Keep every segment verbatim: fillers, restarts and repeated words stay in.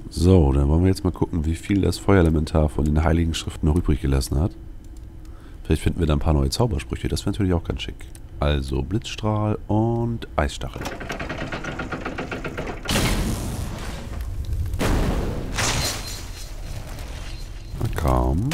So, dann wollen wir jetzt mal gucken, wie viel das Feuerelementar von den Heiligen Schriften noch übrig gelassen hat. Vielleicht finden wir da ein paar neue Zaubersprüche. Das wäre natürlich auch ganz schick. Also Blitzstrahl und Eisstachel. Na komm.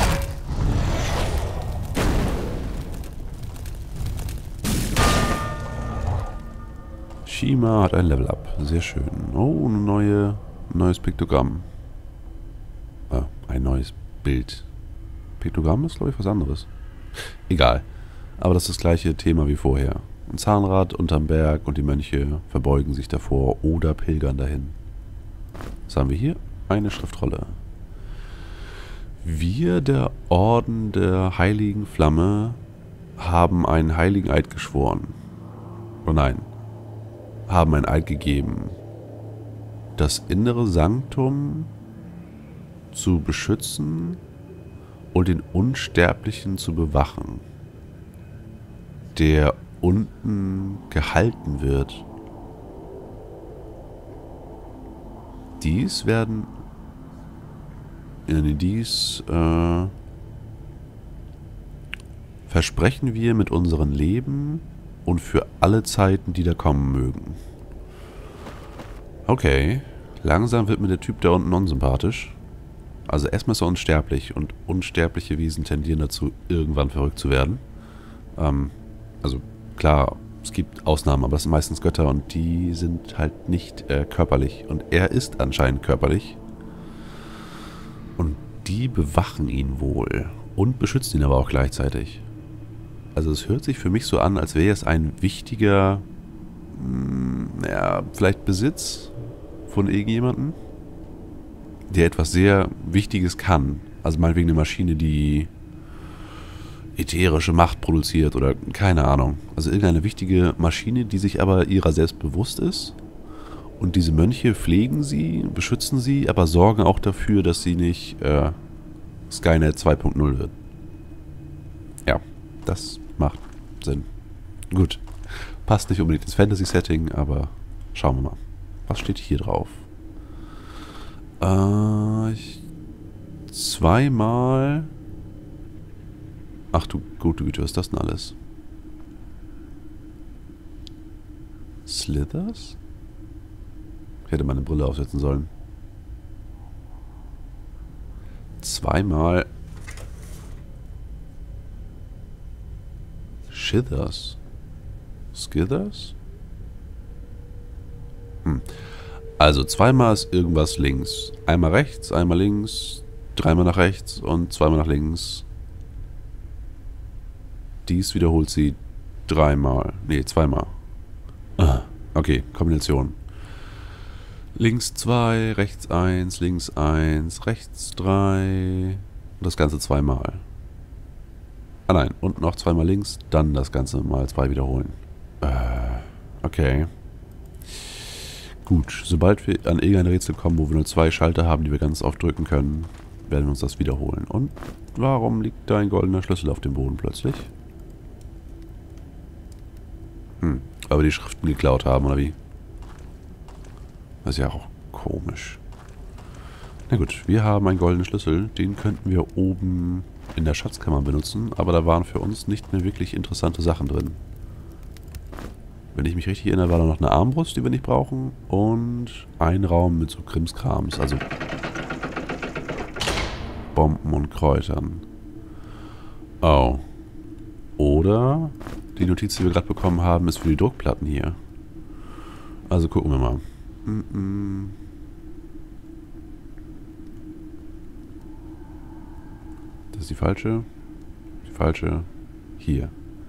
Shima hat ein Level-Up. Sehr schön. Oh, eine neue, ein neues Piktogramm. Äh, ein neues Bild. Piktogramm ist, glaube ich, was anderes. Egal. Aber das ist das gleiche Thema wie vorher. Ein Zahnrad unterm Berg und die Mönche verbeugen sich davor oder pilgern dahin. Was haben wir hier? Eine Schriftrolle. Wir, der Orden der Heiligen Flamme, haben einen heiligen Eid geschworen. Oh nein. Haben ein Eid gegeben, das innere Sanktum zu beschützen und den Unsterblichen zu bewachen, der unten gehalten wird. Dies werden in dies äh, versprechen wir mit unserem Leben und für alle Zeiten, die da kommen mögen. Okay, langsam wird mir der Typ da unten unsympathisch. Also erstmal ist er unsterblich und unsterbliche Wesen tendieren dazu, irgendwann verrückt zu werden. Ähm, also klar, es gibt Ausnahmen, aber das sind meistens Götter und die sind halt nicht äh, körperlich. Und er ist anscheinend körperlich. Und die bewachen ihn wohl und beschützen ihn aber auch gleichzeitig. Also es hört sich für mich so an, als wäre es ein wichtiger, mh, ja, vielleicht Besitz von irgendjemandem, der etwas sehr Wichtiges kann. Also meinetwegen eine Maschine, die ätherische Macht produziert oder keine Ahnung. Also irgendeine wichtige Maschine, die sich aber ihrer selbst bewusst ist. Und diese Mönche pflegen sie, beschützen sie, aber sorgen auch dafür, dass sie nicht äh, Skynet zwei Punkt null wird. Ja, das macht Sinn. Gut. Passt nicht unbedingt ins Fantasy-Setting, aber schauen wir mal. Was steht hier drauf? Äh, ich, zweimal... Ach du gute Güte, was ist das denn alles? Slithers? Ich hätte meine Brille aufsetzen sollen. Zweimal... Shithers? Skithers? Hm. Also zweimal ist irgendwas links. Einmal rechts, einmal links, dreimal nach rechts und zweimal nach links. Dies wiederholt sie dreimal. Ne, zweimal. Ah, okay, Kombination. Links zwei, rechts eins, links eins, rechts drei. Und das Ganze zweimal. Ah nein, und noch zweimal links, dann das Ganze mal zwei wiederholen. Äh, okay. Gut, sobald wir an irgendein Rätsel kommen, wo wir nur zwei Schalter haben, die wir ganz oft drücken können, werden wir uns das wiederholen. Und warum liegt da ein goldener Schlüssel auf dem Boden plötzlich? Hm, aber die Schriften geklaut haben, oder wie? Das ist ja auch komisch. Na gut, wir haben einen goldenen Schlüssel. Den könnten wir oben in der Schatzkammer benutzen, aber da waren für uns nicht mehr wirklich interessante Sachen drin. Wenn ich mich richtig erinnere, war da noch eine Armbrust, die wir nicht brauchen. Und ein Raum mit so Krimskrams, also Bomben und Kräutern. Oh. Oder die Notiz, die wir gerade bekommen haben, ist für die Druckplatten hier. Also gucken wir mal. Mm-mm. Das ist die falsche. Die falsche. Hier.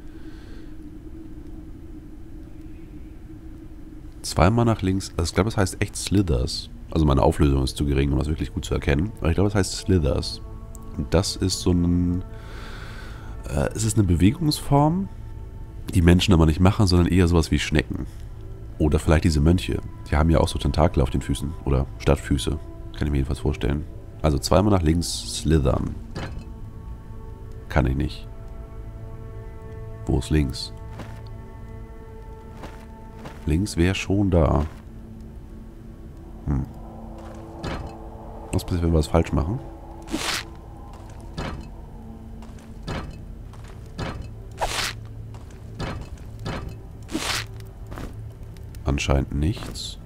Zweimal nach links. Also ich glaube, das heißt echt Slithers. Also meine Auflösung ist zu gering, um das wirklich gut zu erkennen. Aber ich glaube, das heißt Slithers. Und das ist so ein... Äh, es ist eine Bewegungsform, die Menschen aber nicht machen, sondern eher sowas wie Schnecken. Oder vielleicht diese Mönche. Die haben ja auch so Tentakel auf den Füßen. Oder Stadtfüße. Kann ich mir jedenfalls vorstellen. Also zweimal nach links slithern. Kann ich nicht. Wo ist links? Links wäre schon da. Hm. Was passiert, wenn wir was falsch machen? Anscheinend nichts.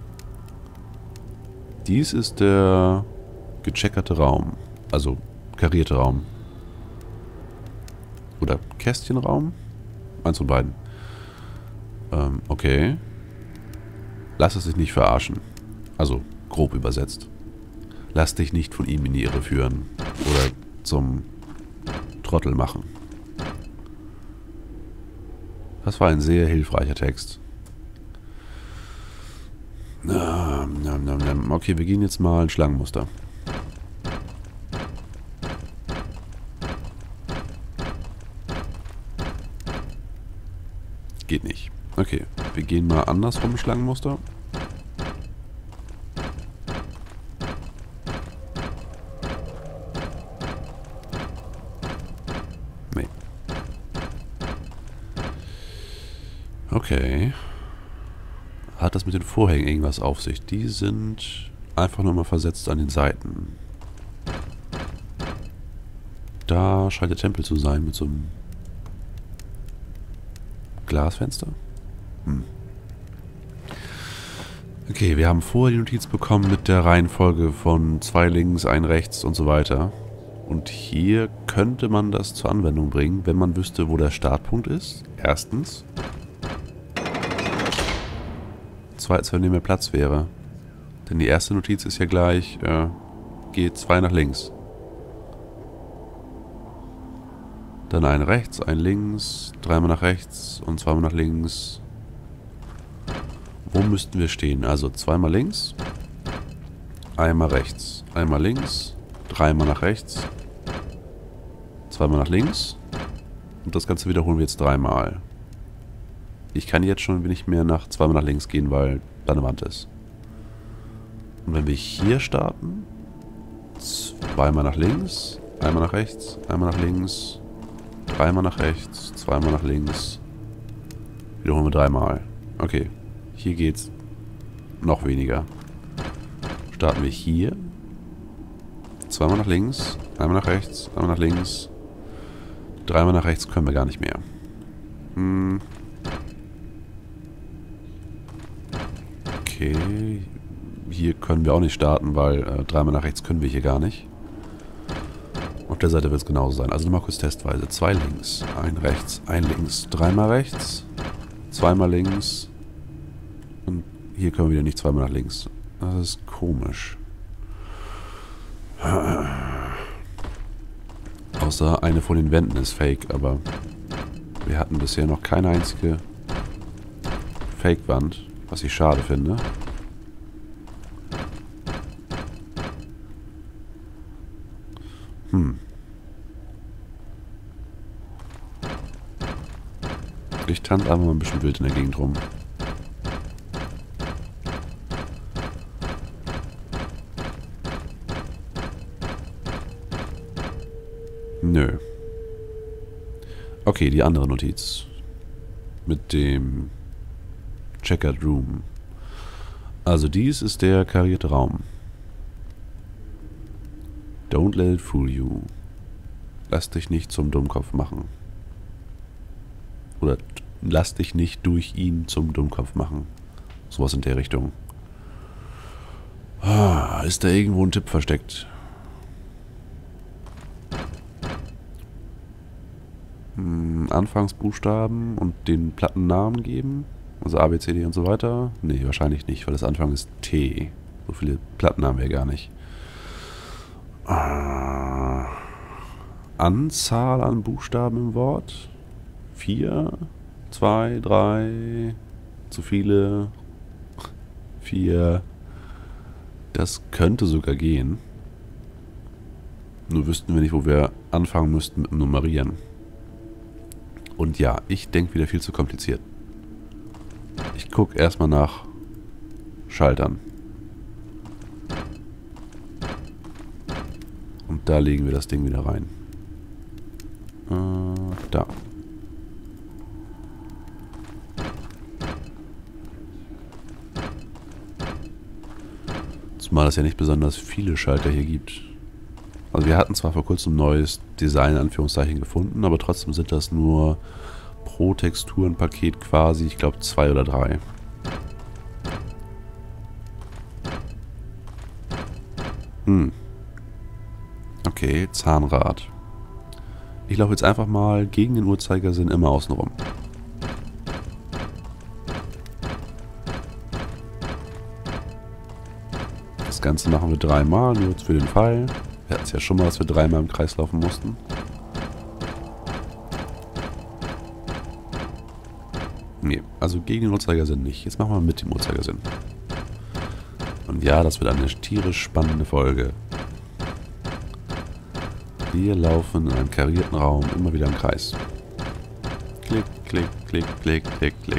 Dies ist der gecheckerte Raum. Also karierte Raum. Oder Kästchenraum? Eins von beiden. Ähm, okay. Lass es dich nicht verarschen. Also, grob übersetzt. Lass dich nicht von ihm in die Irre führen. Oder zum Trottel machen. Das war ein sehr hilfreicher Text. Okay, wir gehen jetzt mal ein Schlangenmuster. Geht nicht. Okay, wir gehen mal andersrum Schlangenmuster. Nee. Okay. Hat das mit den Vorhängen irgendwas auf sich? Die sind einfach nur mal versetzt an den Seiten. Da scheint der Tempel zu sein mit so einem Glasfenster. Hm. Okay, wir haben vorher die Notiz bekommen mit der Reihenfolge von zwei links, ein rechts und so weiter. Und hier könnte man das zur Anwendung bringen, wenn man wüsste, wo der Startpunkt ist. Erstens. Zweitens, wenn mehr Platz wäre. Denn die erste Notiz ist ja gleich, äh, geht zwei nach links. Dann ein rechts, ein links, dreimal nach rechts und zweimal nach links. Wo müssten wir stehen? Also zweimal links, einmal rechts, einmal links, dreimal nach rechts, zweimal nach links und das Ganze wiederholen wir jetzt dreimal. Ich kann jetzt schon nicht mehr nach zweimal nach links gehen, weil da eine Wand ist. Und wenn wir hier starten, zweimal nach links, einmal nach rechts, einmal nach links, dreimal nach rechts, zweimal nach links, wiederholen wir dreimal. Okay, hier geht's noch weniger. Starten wir hier, zweimal nach links, einmal nach rechts, einmal nach links, dreimal nach rechts können wir gar nicht mehr. Hm. Okay, hier können wir auch nicht starten, weil äh, dreimal nach rechts können wir hier gar nicht. Auf der Seite wird es genauso sein. Also nochmal kurz testweise. Zwei links, ein rechts, ein links, dreimal rechts, zweimal links und hier können wir wieder nicht zweimal nach links. Das ist komisch. Außer eine von den Wänden ist fake, aber wir hatten bisher noch keine einzige Fake-Wand. Was ich schade finde. Hm. Ich tanze einfach mal ein bisschen wild in der Gegend rum. Nö. Okay, die andere Notiz. Mit dem Checkered Room. Also dies ist der karierte Raum. Don't let it fool you. Lass dich nicht zum Dummkopf machen. Oder lass dich nicht durch ihn zum Dummkopf machen. Sowas in der Richtung. Ah, ist da irgendwo ein Tipp versteckt? Hm, Anfangsbuchstaben und den Plattennamen geben? Also A, B, C, D und so weiter? Nee, wahrscheinlich nicht, weil das Anfang ist T. So viele Platten haben wir gar nicht. Ah, Anzahl an Buchstaben im Wort? Vier? Zwei? Drei? Zu viele? Vier? Das könnte sogar gehen. Nur wüssten wir nicht, wo wir anfangen müssten mit dem Nummerieren. Und ja, ich denke wieder viel zu kompliziert. Ich gucke erstmal nach Schaltern. Und da legen wir das Ding wieder rein. Äh, da. Zumal es ja nicht besonders viele Schalter hier gibt. Also wir hatten zwar vor kurzem ein neues Design in Anführungszeichen gefunden, aber trotzdem sind das nur pro Texturenpaket quasi, ich glaube, zwei oder drei. Hm. Okay, Zahnrad. Ich laufe jetzt einfach mal gegen den Uhrzeigersinn immer außen rum. Das Ganze machen wir dreimal, nur jetzt für den Fall. Wir hatten es ja schon mal, dass wir dreimal im Kreis laufen mussten. Nee, also gegen den Uhrzeigersinn nicht. Jetzt machen wir mit dem Uhrzeigersinn. Und ja, das wird eine tierisch spannende Folge. Wir laufen in einem karierten Raum immer wieder im Kreis. Klick, klick, klick, klick, klick, klick.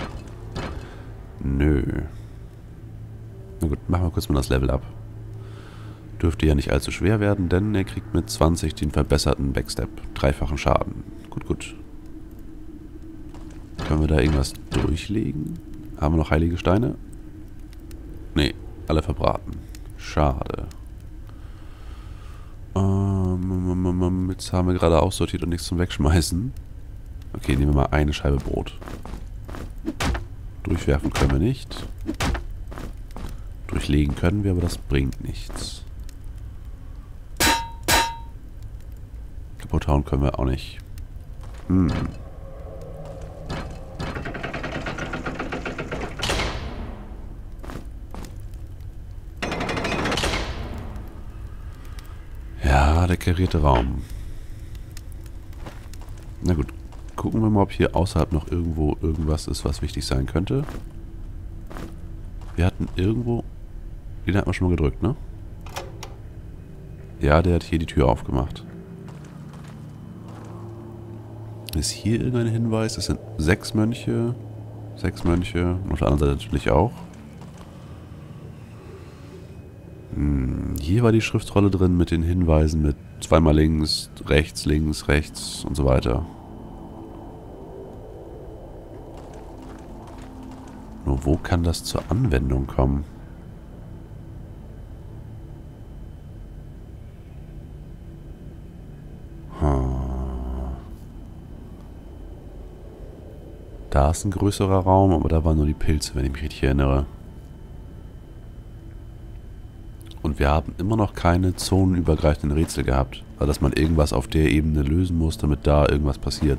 Nö. Na gut, machen wir kurz mal das Level ab. Dürfte ja nicht allzu schwer werden, denn er kriegt mit zwanzig den verbesserten Backstep. Dreifachen Schaden. Gut, gut. Können wir da irgendwas durchlegen? Haben wir noch heilige Steine? Nee, alle verbraten. Schade. Ähm, jetzt haben wir gerade aussortiert und nichts zum Wegschmeißen. Okay, nehmen wir mal eine Scheibe Brot. Durchwerfen können wir nicht. Durchlegen können wir, aber das bringt nichts. Kaputt hauen können wir auch nicht. Hm. Ja, der karierte Raum. Na gut, gucken wir mal, ob hier außerhalb noch irgendwo irgendwas ist, was wichtig sein könnte. Wir hatten irgendwo... Den hat man schon mal gedrückt, ne? Ja, der hat hier die Tür aufgemacht. Ist hier irgendein Hinweis? Es sind sechs Mönche. Sechs Mönche. Und auf der anderen Seite natürlich auch. Hm, hier war die Schriftrolle drin mit den Hinweisen mit zweimal links, rechts, links, rechts und so weiter. Nur wo kann das zur Anwendung kommen? Da ist ein größerer Raum, aber da waren nur die Pilze, wenn ich mich richtig erinnere. Und wir haben immer noch keine zonenübergreifenden Rätsel gehabt. Also dass man irgendwas auf der Ebene lösen muss, damit da irgendwas passiert.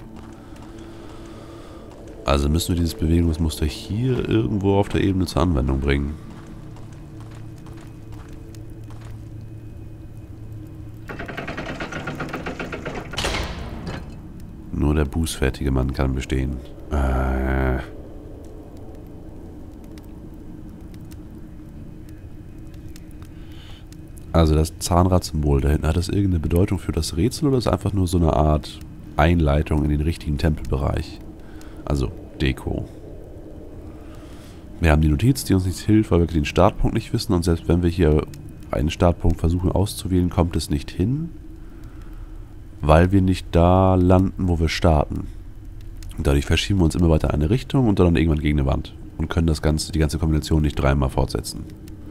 Also müssen wir dieses Bewegungsmuster hier irgendwo auf der Ebene zur Anwendung bringen. Nur der bußfertige Mann kann bestehen. Äh. Also das Zahnradsymbol da hinten, hat das irgendeine Bedeutung für das Rätsel oder ist einfach nur so eine Art Einleitung in den richtigen Tempelbereich? Also Deko. Wir haben die Notiz, die uns nichts hilft, weil wir den Startpunkt nicht wissen und selbst wenn wir hier einen Startpunkt versuchen auszuwählen, kommt es nicht hin, weil wir nicht da landen, wo wir starten. Und dadurch verschieben wir uns immer weiter in eine Richtung und dann irgendwann gegen eine Wand und können das ganze, die ganze Kombination nicht dreimal fortsetzen.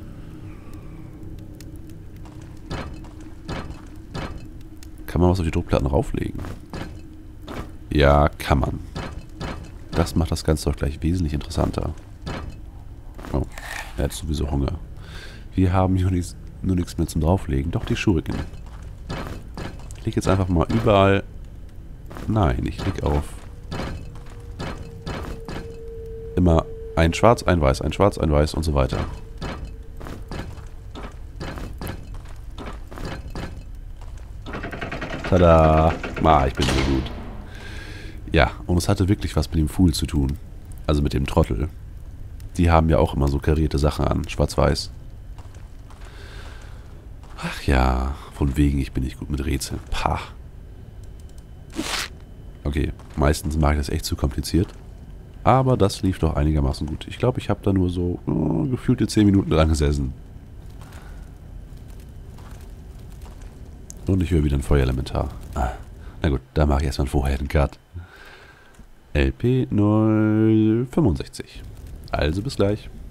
Kann man was auf die Druckplatten rauflegen? Ja, kann man. Das macht das Ganze doch gleich wesentlich interessanter. Oh, er hat sowieso Hunger. Wir haben hier nichts, nur nichts mehr zum Drauflegen. Doch die Schuriken. Ich leg jetzt einfach mal überall... Nein, ich leg auf... Immer ein Schwarz, ein Weiß, ein Schwarz, ein Weiß und so weiter. Tada! Ah, ich bin so gut. Ja, und es hatte wirklich was mit dem Fool zu tun. Also mit dem Trottel. Die haben ja auch immer so karierte Sachen an, schwarz-weiß. Ach ja, von wegen, ich bin nicht gut mit Rätseln. Pah. Okay, meistens mache ich das echt zu kompliziert. Aber das lief doch einigermaßen gut. Ich glaube, ich habe da nur so oh, gefühlte zehn Minuten dran gesessen. Und ich höre wieder ein Feuerelementar. Ah, na gut, da mache ich erstmal vorher einen Cut. L P null fünfundsechzig. Also bis gleich.